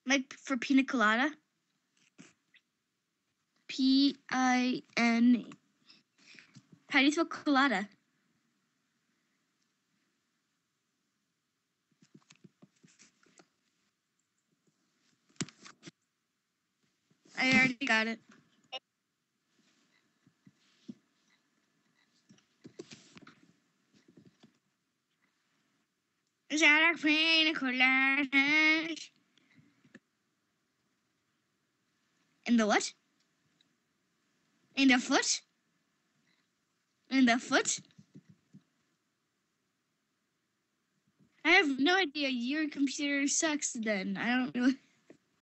Like for pina colada. P-I-N. How do you spell colada? I already got it. Is that a pina colada? In the what? In the foot? In the foot? I have no idea. Your computer sucks then. I don't know.